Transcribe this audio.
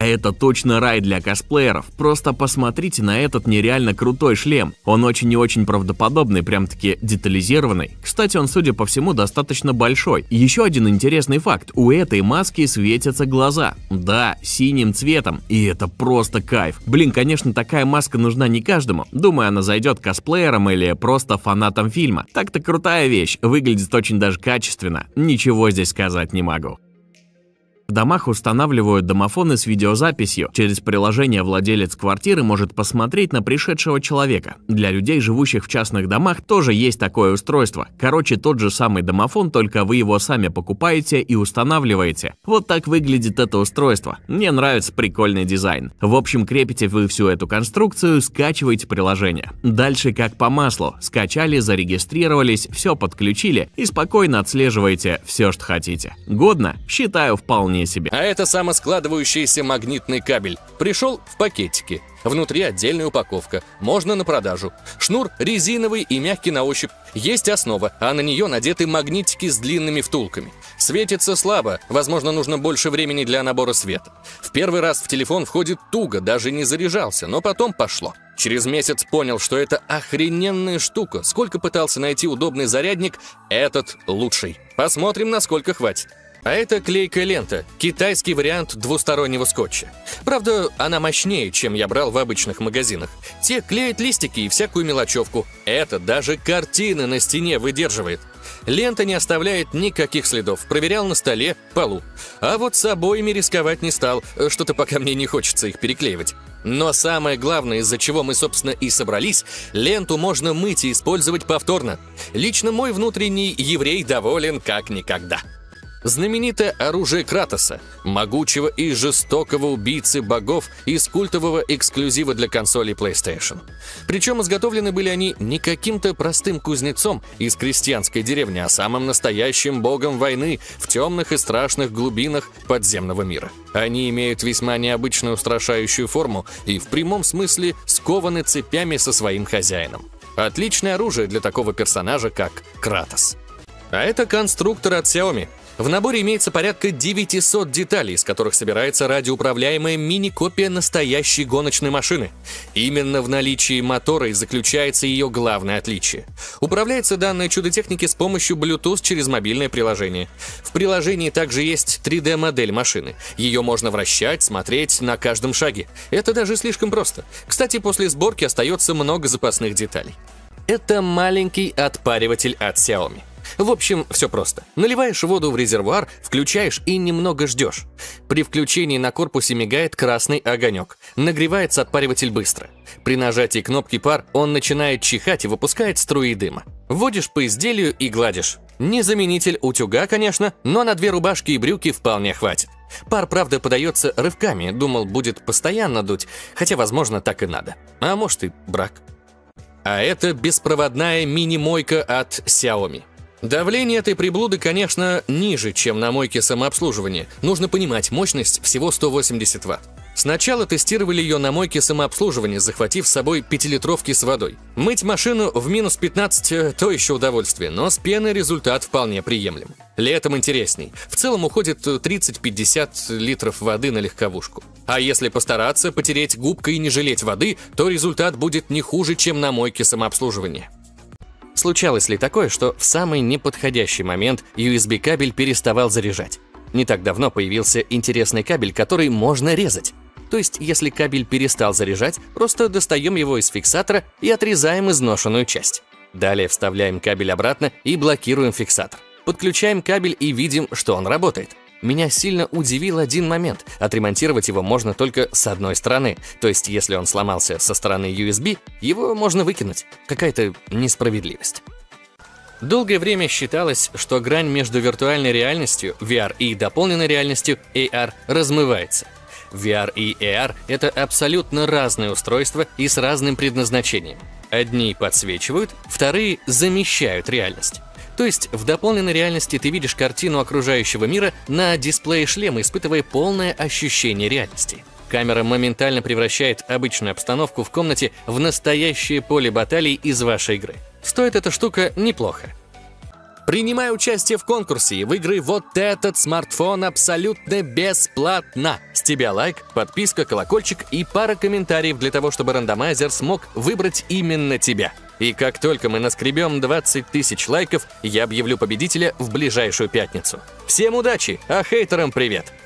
Это точно рай для косплееров. Просто посмотрите на этот нереально крутой шлем. Он очень и очень правдоподобный, прям-таки детализированный. Кстати, он, судя по всему, достаточно большой. Еще один интересный факт. У этой маски светятся глаза. Да, синим цветом. И это просто кайф. Блин, конечно, такая маска нужна не каждому. Думаю, она зайдет косплеерам или просто фанатам фильма. Так-то крутая вещь. Выглядит очень даже качественно. Ничего здесь сказать не могу. В домах устанавливают домофоны с видеозаписью. Через приложение владелец квартиры может посмотреть на пришедшего человека. Для людей, живущих в частных домах, тоже есть такое устройство. Короче, тот же самый домофон, только вы его сами покупаете и устанавливаете. Вот так выглядит это устройство. Мне нравится прикольный дизайн. В общем, крепите вы всю эту конструкцию, скачиваете приложение. Дальше как по маслу. Скачали, зарегистрировались, все подключили и спокойно отслеживаете все, что хотите. Годно? Считаю, вполне себе. А это самоскладывающийся магнитный кабель. Пришел в пакетике. Внутри отдельная упаковка. Можно на продажу. Шнур резиновый и мягкий на ощупь. Есть основа, а на нее надеты магнитики с длинными втулками. Светится слабо, возможно, нужно больше времени для набора света. В первый раз в телефон входит туго, даже не заряжался, но потом пошло. Через месяц понял, что это охрененная штука. Сколько пытался найти удобный зарядник, этот лучший. Посмотрим, насколько хватит. А это клейкая лента, китайский вариант двустороннего скотча. Правда, она мощнее, чем я брал в обычных магазинах. Те клеят листики и всякую мелочевку. Это даже картины на стене выдерживает. Лента не оставляет никаких следов. Проверял на столе, полу. А вот с обоями рисковать не стал. Что-то пока мне не хочется их переклеивать. Но самое главное, из-за чего мы, собственно, и собрались, ленту можно мыть и использовать повторно. Лично мой внутренний еврей доволен как никогда. Знаменитое оружие Кратоса, могучего и жестокого убийцы богов из культового эксклюзива для консолей PlayStation. Причем изготовлены были они не каким-то простым кузнецом из крестьянской деревни, а самым настоящим богом войны в темных и страшных глубинах подземного мира. Они имеют весьма необычную устрашающую форму и в прямом смысле скованы цепями со своим хозяином. Отличное оружие для такого персонажа, как Кратос. А это конструктор от Xiaomi. В наборе имеется порядка 900 деталей, из которых собирается радиоуправляемая мини-копия настоящей гоночной машины. Именно в наличии мотора и заключается ее главное отличие. Управляется данное чудо техники с помощью Bluetooth через мобильное приложение. В приложении также есть 3D-модель машины. Ее можно вращать, смотреть на каждом шаге. Это даже слишком просто. Кстати, после сборки остается много запасных деталей. Это маленький отпариватель от Xiaomi. В общем, все просто. Наливаешь воду в резервуар, включаешь и немного ждешь. При включении на корпусе мигает красный огонек. Нагревается отпариватель быстро. При нажатии кнопки пар он начинает чихать и выпускает струи дыма. Вводишь по изделию и гладишь. Не заменитель утюга, конечно, но на 2 рубашки и брюки вполне хватит. Пар, правда, подается рывками, думал, будет постоянно дуть, хотя, возможно, так и надо. А может и брак. А это беспроводная мини-мойка от Xiaomi. Давление этой приблуды, конечно, ниже, чем на мойке самообслуживания. Нужно понимать, мощность всего 180 Вт. Сначала тестировали ее на мойке самообслуживания, захватив с собой 5-литровки с водой. Мыть машину в минус 15 – то еще удовольствие, но с пеной результат вполне приемлем. Летом интересней. В целом уходит 30-50 литров воды на легковушку. А если постараться, потереть губкой и не жалеть воды, то результат будет не хуже, чем на мойке самообслуживания. Случалось ли такое, что в самый неподходящий момент USB-кабель переставал заряжать? Не так давно появился интересный кабель, который можно резать. То есть, если кабель перестал заряжать, просто достаем его из фиксатора и отрезаем изношенную часть. Далее вставляем кабель обратно и блокируем фиксатор. Подключаем кабель и видим, что он работает. Меня сильно удивил один момент. Отремонтировать его можно только с одной стороны. То есть, если он сломался со стороны USB, его можно выкинуть. Какая-то несправедливость. Долгое время считалось, что грань между виртуальной реальностью, VR, и дополненной реальностью, AR, размывается. VR и AR — это абсолютно разные устройства и с разным предназначением. Одни подсвечивают, вторые замещают реальность. То есть в дополненной реальности ты видишь картину окружающего мира на дисплее шлема, испытывая полное ощущение реальности. Камера моментально превращает обычную обстановку в комнате в настоящее поле баталий из вашей игры. Стоит эта штука неплохо. Принимай участие в конкурсе и выиграй вот этот смартфон абсолютно бесплатно. С тебя лайк, подписка, колокольчик и пара комментариев для того, чтобы рандомайзер смог выбрать именно тебя. И как только мы наскребем 20 тысяч лайков, я объявлю победителя в ближайшую пятницу. Всем удачи, а хейтерам привет!